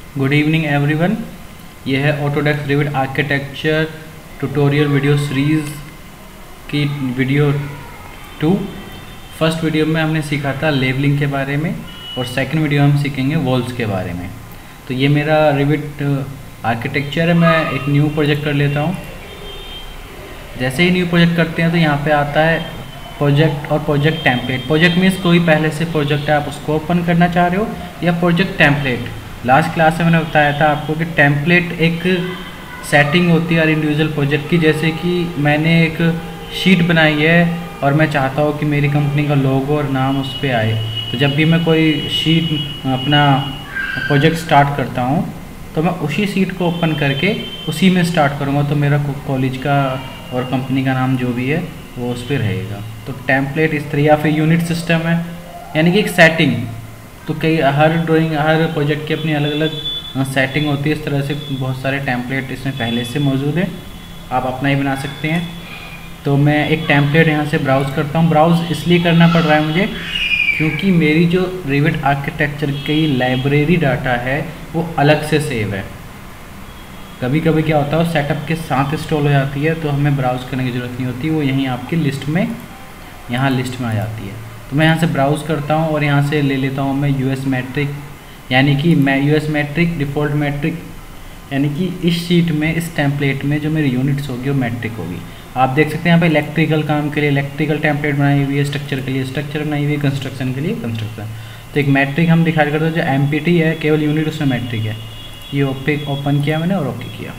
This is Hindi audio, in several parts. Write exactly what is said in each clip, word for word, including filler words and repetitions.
Good evening everyone. ये है Autodesk Revit architecture tutorial video series की वीडियो टू। फर्स्ट वीडियो में हमने सीखा था लेबलिंग के बारे में और सेकंड वीडियो हम सीखेंगे वॉल्स के बारे में। तो ये मेरा रिविट आर्किटेक्चर है। मैं एक न्यू प्रोजेक्ट कर लेता हूँ। जैसे ही न्यू प्रोजेक्ट करते हैं तो यहाँ पे आता है प्रोजेक्ट और प्रोजेक्ट टेम्पलेट। प्रोजेक्ट मीन्स कोई पहले से प्रोजेक्ट है, आप उसको ओपन करना चाह रहे हो, या प्रोजेक्ट टेम्पलेट। लास्ट क्लास में मैंने बताया था आपको कि टेम्पलेट एक सेटिंग होती है हर इंडिविजुअल प्रोजेक्ट की। जैसे कि मैंने एक शीट बनाई है और मैं चाहता हूँ कि मेरी कंपनी का लोगो और नाम उस पर आए, तो जब भी मैं कोई शीट अपना प्रोजेक्ट स्टार्ट करता हूँ तो मैं उसी शीट को ओपन करके उसी में स्टार्ट करूँगा, तो मेरा कॉलेज का और कंपनी का नाम जो भी है वो उस पर रहेगा। तो टेम्पलेट इस तरह, या फिर यूनिट सिस्टम है, यानी कि एक सेटिंग। तो कई हर ड्राइंग हर प्रोजेक्ट की अपनी अलग अलग सेटिंग होती है। इस तरह से बहुत सारे टेम्पलेट इसमें पहले से मौजूद है, आप अपना ही बना सकते हैं। तो मैं एक टेम्पलेट यहाँ से ब्राउज़ करता हूँ। ब्राउज़ इसलिए करना पड़ रहा है मुझे क्योंकि मेरी जो रिविट आर्किटेक्चर की लाइब्रेरी डाटा है वो अलग से सेव है। कभी कभी क्या होता है सेटअप के साथ इंस्टॉल हो जाती है, तो हमें ब्राउज़ करने की ज़रूरत नहीं होती, वो यहीं आपकी लिस्ट में यहाँ लिस्ट में आ जाती है। तो मैं यहाँ से ब्राउज़ करता हूँ और यहाँ से ले लेता हूँ मैं यूएस मैट्रिक, यानी कि मैं यूएस मैट्रिक डिफ़ॉल्ट मैट्रिक, यानी कि इस शीट में इस टेम्पलेट में जो मेरी यूनिट्स होगी वो मैट्रिक होगी। आप देख सकते हैं यहाँ पे इलेक्ट्रिकल काम के लिए इलेक्ट्रिकल टेम्पलेट बनाई हुई है, स्ट्रक्चर के लिए स्ट्रक्चर बनाई हुई है, कंस्ट्रक्शन के लिए कंस्ट्रक्शन। तो एक मैट्रिक हम दिखा करते हैं जो एम पी टी है, केवल यूनिट उसमें मैट्रिक है। ये ओपन ओपन किया मैंने और ओके किया,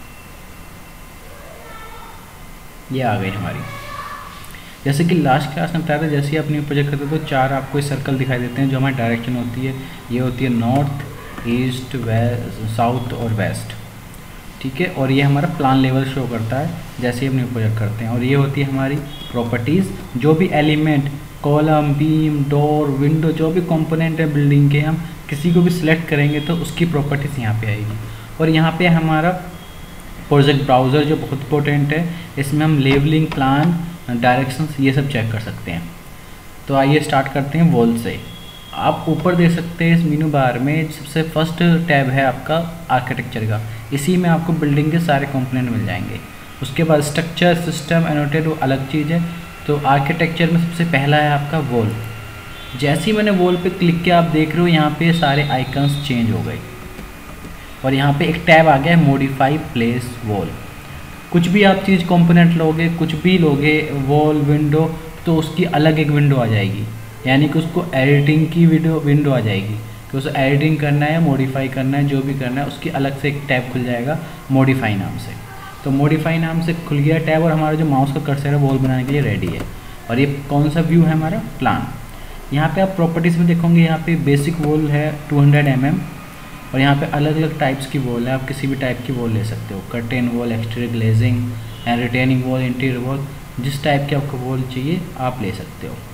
ये आ गई हमारी। जैसे कि लास्ट क्लास में बताया था, जैसे ही आप न्यू प्रोजेक्ट करते हो तो चार आपको सर्कल दिखाई देते हैं जो हमारी डायरेक्शन होती है। ये होती है नॉर्थ, ईस्ट, वेस्ट, साउथ और वेस्ट, ठीक है। और ये हमारा प्लान लेवल शो करता है जैसे ही हम न्यू प्रोजेक्ट करते हैं। और ये होती है हमारी प्रॉपर्टीज़, जो भी element, column, beam, door, window, जो भी कंपोनेंट है बिल्डिंग के, हम किसी को भी सिलेक्ट करेंगे तो उसकी प्रॉपर्टीज़ यहाँ पे आएगी। और यहाँ पे हमारा प्रोजेक्ट ब्राउज़र जो बहुत इंपॉर्टेंट है, इसमें हम लेबलिंग, प्लान, डायरेक्शंस ये सब चेक कर सकते हैं। तो आइए स्टार्ट करते हैं वॉल से। आप ऊपर देख सकते हैं इस मेनू बार में सबसे फर्स्ट टैब है आपका आर्किटेक्चर का। इसी में आपको बिल्डिंग के सारे कंपोनेंट मिल जाएंगे। उसके बाद स्ट्रक्चर, सिस्टम, एनोटेट वो अलग चीज़ है। तो आर्किटेक्चर में सबसे पहला है आपका वॉल। जैसे ही मैंने वॉल पे क्लिक किया, आप देख रहे हो यहाँ पे सारे आइकन्स चेंज हो गए और यहाँ पे एक टैब आ गया है मॉडिफाई प्लेस वॉल। कुछ भी आप चीज़ कंपोनेंट लोगे, कुछ भी लोगे, वॉल, विंडो, तो उसकी अलग एक विंडो आ जाएगी, यानी कि उसको एडिटिंग की वीडियो विंडो आ जाएगी कि उसे एडिटिंग करना है, मॉडिफाई करना है, जो भी करना है उसकी अलग से एक टैब खुल जाएगा मॉडिफाई नाम से। तो मॉडिफाई नाम से खुल गया टैब और हमारा जो माउस का कर्सर है वॉल बनाने के लिए रेडी है। और ये कौन सा व्यू है हमारा? प्लान। यहाँ पे आप प्रॉपर्टीज़ में देखोगे, यहाँ पे बेसिक वॉल है टू हंड्रेड एम एम और यहाँ पे अलग अलग टाइप्स की वॉल है। आप किसी भी टाइप की वॉल ले सकते हो, curtain wall, exterior glazing and retaining wall, interior wall, जिस टाइप की आपको वॉल चाहिए आप ले सकते हो।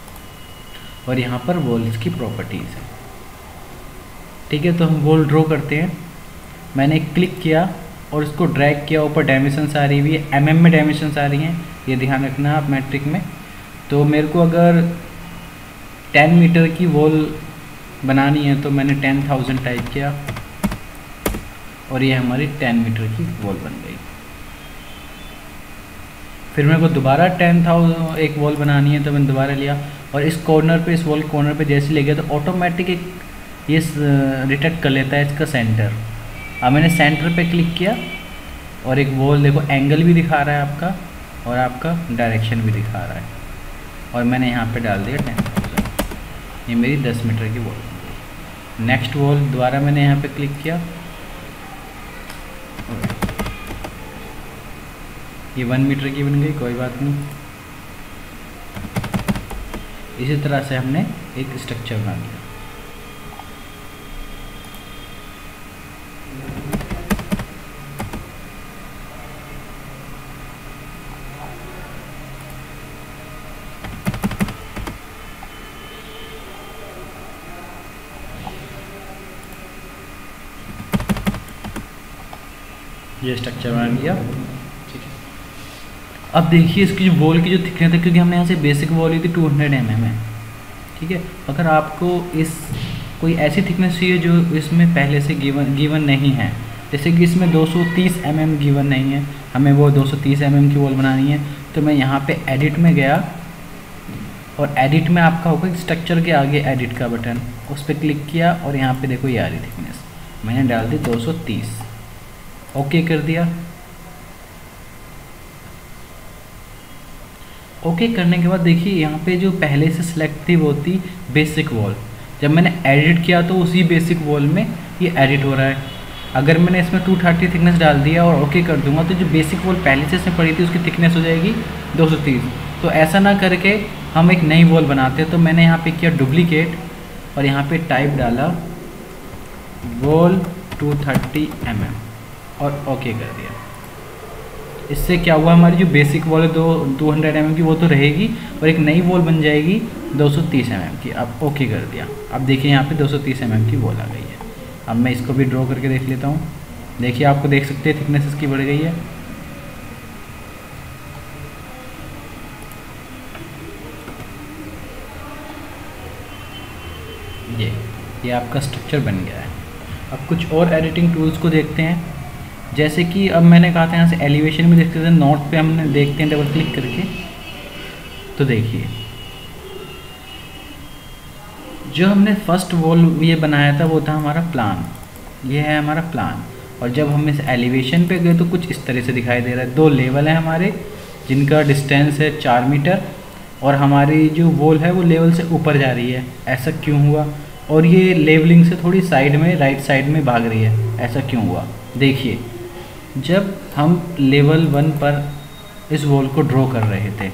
और यहाँ पर वॉल्स की प्रॉपर्टीज़ है, ठीक है। तो हम वॉल ड्रॉ करते हैं। मैंने क्लिक किया और इसको ड्रैग किया, ऊपर डायमेंशंस आ रही हुई है, एम एम में डायमेंशंस आ रही हैं, ये ध्यान रखना आप मैट्रिक में। तो मेरे को अगर टेन मीटर की वॉल बनानी है तो मैंने टेन थाउजेंड टाइप किया और ये हमारी टेन मीटर की वॉल बन गई। फिर मेरे को दोबारा टेन थाउजेंड एक वॉल बनानी है तो मैंने दोबारा लिया और इस कॉर्नर पे, इस वॉल कॉर्नर पे जैसे ले गया तो ऑटोमेटिक एक ये डिटेक्ट कर लेता है इसका सेंटर। अब मैंने सेंटर पे क्लिक किया और एक वॉल देखो, एंगल भी दिखा रहा है आपका और आपका डायरेक्शन भी दिखा रहा है। और मैंने यहाँ पे डाल दिया टेन थाउजेंड, ये मेरी दस मीटर की वॉल बन गई। नेक्स्ट वॉल दोबारा मैंने यहाँ पे क्लिक किया, ये वन मीटर की बन गई, कोई बात नहीं। इसी तरह से हमने एक स्ट्रक्चर बना लिया। ये स्ट्रक्चर बना लिया, ठीक है। अब देखिए इसकी जो वॉल की जो थिकनेस है, क्योंकि हमने यहाँ से बेसिक वॉल ली थी टू हंड्रेड एम एम है, ठीक है। अगर आपको इस कोई ऐसी थिकनेस चाहिए जो इसमें पहले से गिवन गिवन नहीं है। जैसे कि इसमें दो सौ तीस एम एम गिवन नहीं है, हमें वो दो सौ तीस एम एम की वॉल बनानी है। तो मैं यहाँ पे एडिट में गया और एडिट में आपका होगा स्ट्रक्चर के आगे एडिट का बटन, उस पर क्लिक किया और यहाँ पे देखो ये आ रही थिकनेस, मैंने डाल दी दो सौ तीस, ओके कर दिया। ओके करने के बाद देखिए यहाँ पे जो पहले से सिलेक्ट थी वो थी बेसिक वॉल। जब मैंने एडिट किया तो उसी बेसिक वॉल में ये एडिट हो रहा है। अगर मैंने इसमें टू थर्टी थिकनेस डाल दिया और ओके कर दूंगा तो जो बेसिक वॉल पहले से इसमें पड़ी थी उसकी थिकनेस हो जाएगी दो सौ तीस। तो ऐसा ना करके हम एक नई वॉल बनाते हैं। तो मैंने यहाँ पे किया डुप्लीकेट और यहाँ पे टाइप डाला wall two thirty M M और ओके कर दिया। इससे क्या हुआ, हमारी जो बेसिक वॉल है दो टू हंड्रेड एम एम की वो तो रहेगी और एक नई वॉल बन जाएगी दो सौ तीस एम एम की। अब ओके कर दिया। अब देखिए यहाँ पे दो सौ तीस एम एम की वॉल आ गई है। अब मैं इसको भी ड्रॉ करके देख लेता हूँ। देखिए आपको देख सकते हैं थिकनेस इसकी बढ़ गई है। ये ये आपका स्ट्रक्चर बन गया है। अब कुछ और एडिटिंग टूल्स को देखते हैं। जैसे कि अब मैंने कहा था यहाँ से एलिवेशन में देखते थे, नॉर्थ पे हमने देखते हैं डबल क्लिक करके। तो देखिए जो हमने फर्स्ट वॉल ये बनाया था वो था हमारा प्लान, ये है हमारा प्लान। और जब हम इस एलिवेशन पे गए तो कुछ इस तरह से दिखाई दे रहा है। दो लेवल है हमारे जिनका डिस्टेंस है चार मीटर और हमारी जो वॉल है वो लेवल से ऊपर जा रही है। ऐसा क्यों हुआ? और ये लेवलिंग से थोड़ी साइड में राइट साइड में भाग रही है, ऐसा क्यों हुआ? देखिए जब हम लेवल वन पर इस वॉल को ड्रॉ कर रहे थे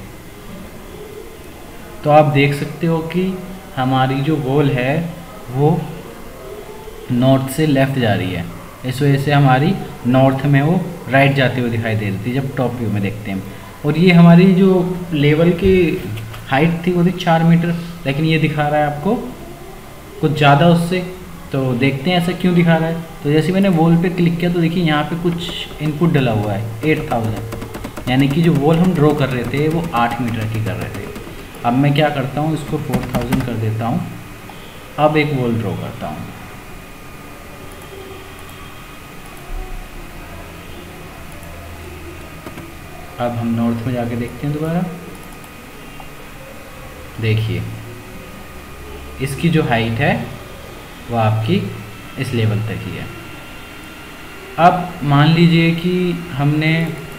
तो आप देख सकते हो कि हमारी जो वॉल है वो नॉर्थ से लेफ़्ट जा रही है। इस वजह से हमारी नॉर्थ में वो राइट जाते हुए दिखाई दे रही थी जब टॉप व्यू में देखते हैं। और ये हमारी जो लेवल की हाइट थी वो थी चार मीटर, लेकिन ये दिखा रहा है आपको कुछ ज़्यादा उससे। तो देखते हैं ऐसा क्यों दिखा रहा है। तो जैसे मैंने वॉल पे क्लिक किया तो देखिए यहाँ पे कुछ इनपुट डला हुआ है एट थाउजेंड, यानी कि जो वॉल हम ड्रॉ कर रहे थे वो आठ मीटर की कर रहे थे। अब मैं क्या करता हूँ, इसको फोर थाउजेंड कर देता हूँ। अब एक वॉल ड्रॉ करता हूँ। अब हम नॉर्थ में जाके देखते हैं दोबारा। देखिए इसकी जो हाइट है वो आपकी इस लेवल तक ही है। अब मान लीजिए कि हमने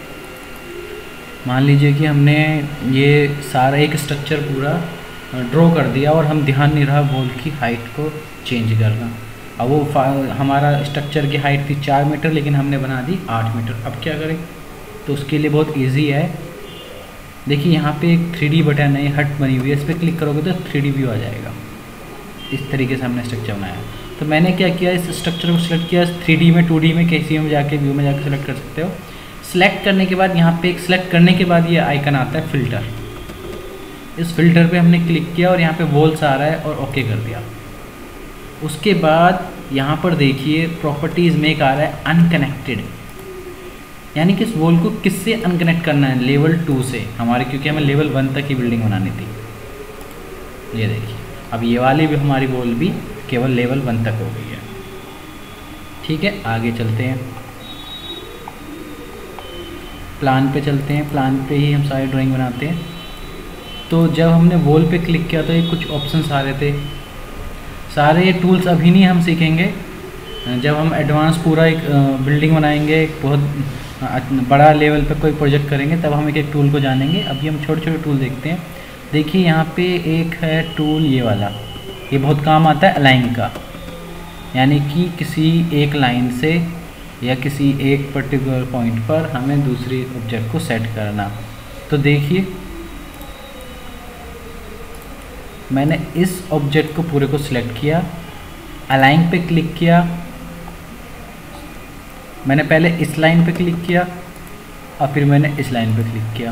मान लीजिए कि हमने ये सारा एक स्ट्रक्चर पूरा ड्रॉ कर दिया और हम ध्यान नहीं रहा वॉल की हाइट को चेंज करना। अब वो हमारा स्ट्रक्चर की हाइट थी चार मीटर लेकिन हमने बना दी आठ मीटर। अब क्या करें? तो उसके लिए बहुत इजी है। देखिए यहाँ पे एक थ्री डी बटन है, हट बनी हुई है, इस पर क्लिक करोगे तो थ्री डी व्यू आ जाएगा। इस तरीके से हमने स्ट्रक्चर बनाया। तो मैंने क्या किया, इस स्ट्रक्चर को सिलेक्ट किया थ्री डी में, टू डी में, किसी में जाके व्यू में जाके सिलेक्ट कर सकते हो। सिलेक्ट करने के बाद यहाँ पे एक सिलेक्ट करने के बाद ये आइकन आता है फ़िल्टर। इस फिल्टर पे हमने क्लिक किया और यहाँ पे वॉल्स आ रहा है और ओके कर दिया। उसके बाद यहाँ पर देखिए प्रॉपर्टीज़ में एक आ रहा है अनकनेक्टेड, यानी कि इस वॉल को किससे अनकनेक्ट करना है? लेवल टू से हमारे, क्योंकि हमें लेवल वन तक की बिल्डिंग बनानी थी। ये देखिए अब ये वाली भी हमारी वॉल भी केवल लेवल वन तक हो गई है। ठीक है, आगे चलते हैं, प्लान पे चलते हैं। प्लान पे ही हम सारी ड्राइंग बनाते हैं। तो जब हमने वॉल पे क्लिक किया तो ये कुछ ऑप्शंस आ रहे थे। सारे ये टूल्स अभी नहीं हम सीखेंगे, जब हम एडवांस पूरा एक बिल्डिंग बनाएंगे, एक बहुत बड़ा लेवल पे कोई प्रोजेक्ट करेंगे तब हम एक एक टूल को जानेंगे। अभी हम छोटे छोटे टूल देखते हैं। देखिए यहाँ पे एक है टूल ये वाला, ये बहुत काम आता है अलाइन का, यानी कि किसी एक लाइन से या किसी एक पर्टिकुलर पॉइंट पर हमें दूसरी ऑब्जेक्ट को सेट करना। तो देखिए मैंने इस ऑब्जेक्ट को पूरे को सिलेक्ट किया, अलाइन पे क्लिक किया। मैंने पहले इस लाइन पे क्लिक किया और फिर मैंने इस लाइन पे क्लिक किया।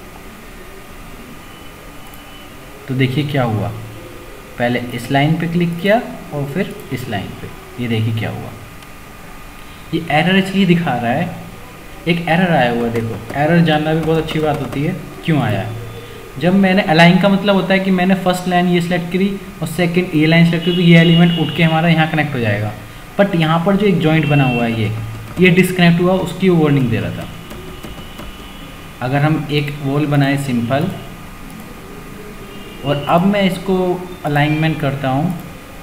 तो देखिए क्या हुआ, पहले इस लाइन पे क्लिक किया और फिर इस लाइन पे, ये देखिए क्या हुआ। ये एरर इसलिए दिखा रहा है, एक एरर आया हुआ है। देखो एरर जानना भी बहुत अच्छी बात होती है, क्यों आया है। जब मैंने अलाइन का मतलब होता है कि मैंने फर्स्ट लाइन ये सिलेक्ट करी और सेकंड ये लाइन सेलेक्ट करी तो ये एलिमेंट उठ के हमारा यहाँ कनेक्ट हो जाएगा। बट यहाँ पर जो एक जॉइंट बना हुआ है ये ये डिस्कनेक्ट हुआ, उसकी वार्निंग दे रहा था। अगर हम एक वॉल बनाए सिंपल और अब मैं इसको अलाइनमेंट करता हूँ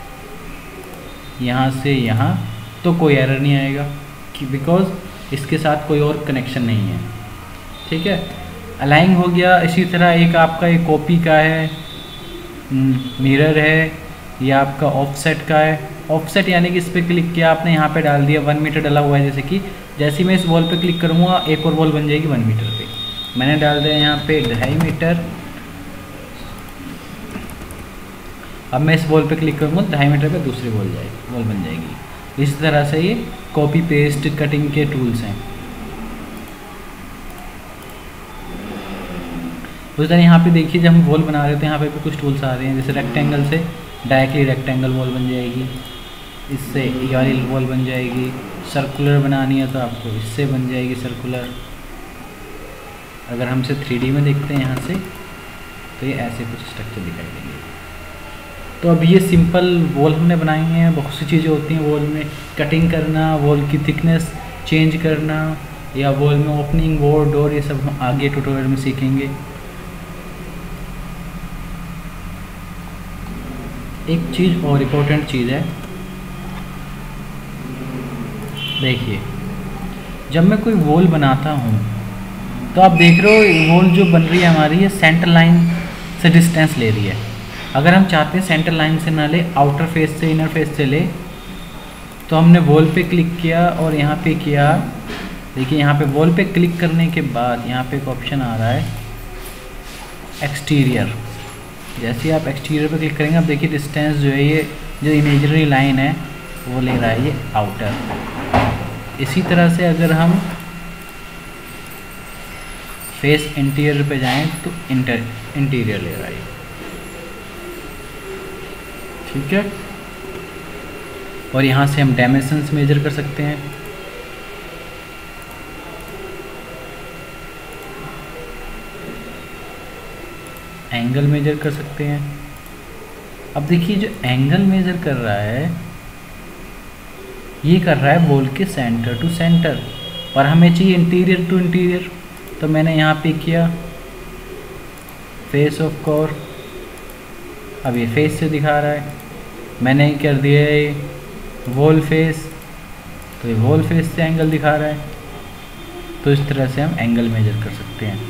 यहाँ से यहाँ, तो कोई एरर नहीं आएगा कि बिकॉज इसके साथ कोई और कनेक्शन नहीं है। ठीक है, अलाइन हो गया। इसी तरह एक आपका एक कॉपी का है, मिरर है, या आपका ऑफसेट का है। ऑफसेट यानी कि इस पर क्लिक किया आपने, यहाँ पे डाल दिया वन मीटर डला हुआ है, जैसे कि जैसे ही मैं इस वॉल पे क्लिक करूँगा एक और वॉल बन जाएगी वन मीटर पे। मैंने डाल दिया यहाँ पे ढाई मीटर। अब मैं इस वॉल पे क्लिक करूँगा ढाई मीटर पे दूसरी वॉल जाएगी वॉल बन जाएगी। इस तरह से ये कॉपी पेस्ट कटिंग के टूल्स हैं। उस तरह यहाँ पे देखिए जब हम वॉल बना रहे थे यहाँ पे भी कुछ टूल्स आ रहे हैं, जैसे रेक्टेंगल से डायरेक्टली रेक्टेंगल वॉल बन जाएगी, इससे ये वाली वॉल बन जाएगी। सर्कुलर बनानी है तो आपको इससे बन जाएगी सर्कुलर। अगर हम इसे थ्री डी में देखते हैं यहाँ से तो ये ऐसे कुछ स्ट्रक्चर दिखाई देंगे। तो अब ये सिंपल वॉल हमने बनाई हैं। बहुत सी चीज़ें होती हैं वॉल में, कटिंग करना, वॉल की थिकनेस चेंज करना, या वॉल में ओपनिंग, वॉल, डोर, ये सब हम आगे ट्यूटोरियल में सीखेंगे। एक चीज़ और इम्पोर्टेंट चीज़ है, देखिए जब मैं कोई वॉल बनाता हूँ तो आप देख रहे हो वॉल जो बन रही है हमारी ये सेंटर लाइन से डिस्टेंस ले रही है। अगर हम चाहते हैं सेंटर लाइन से ना ले, आउटर फेस से इनर फेस से ले, तो हमने वॉल पे क्लिक किया और यहाँ पे किया। देखिए यहाँ पे वॉल पे क्लिक करने के बाद यहाँ पे एक ऑप्शन आ रहा है एक्सटीरियर। जैसे ही आप एक्सटीरियर पे क्लिक करेंगे आप देखिए डिस्टेंस जो है ये जो इमेजनरी लाइन है वो ले रहा है ये आउटर। इसी तरह से अगर हम फेस इंटीरियर पे जाएं तो इंटर इंटीरियर ले रहा है। ठीक है, और यहाँ से हम डायमेंशंस मेजर कर सकते हैं। एंगल मेजर कर सकते हैं। अब देखिए जो एंगल मेजर कर रहा है ये कर रहा है वॉल के सेंटर टू सेंटर, और हमें चाहिए इंटीरियर टू इंटीरियर। तो मैंने यहाँ पे किया फेस ऑफ कोर, अब ये फेस से दिखा रहा है। मैंने कर दिया है वॉल फेस, तो ये वॉल फेस से एंगल दिखा रहा है। तो इस तरह से हम एंगल मेजर कर सकते हैं।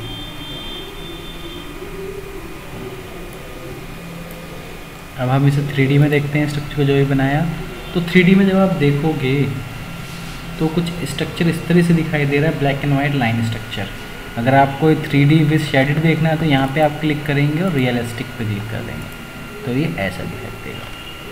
अब हम इसे थ्री डी में देखते हैं स्ट्रक्चर को जो भी बनाया। तो थ्री डी में जब आप देखोगे तो कुछ स्ट्रक्चर इस तरह से दिखाई दे रहा है, black and white line structure. अगर आपको थ्री डी विद शेडेड देखना है तो यहाँ पे आप क्लिक करेंगे और रियलिस्टिक पे क्लिक कर देंगे तो ये ऐसा दिखाई देगा।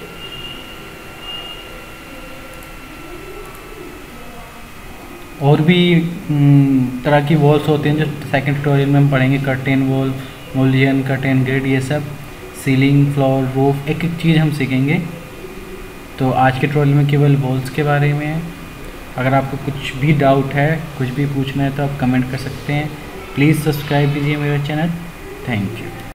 और भी तरह की वॉल्स होती हैं जो सेकंड ट्यूटोरियल में हम पढ़ेंगे, curtain wall, mullion, curtain grid, ये सब, सीलिंग, फ्लोर, रूफ, एक एक चीज़ हम सीखेंगे। तो आज के ट्यूटोरियल में केवल वॉल्स के बारे में है। अगर आपको कुछ भी डाउट है, कुछ भी पूछना है तो आप कमेंट कर सकते हैं। प्लीज़ सब्सक्राइब कीजिए मेरा चैनल। Thank you.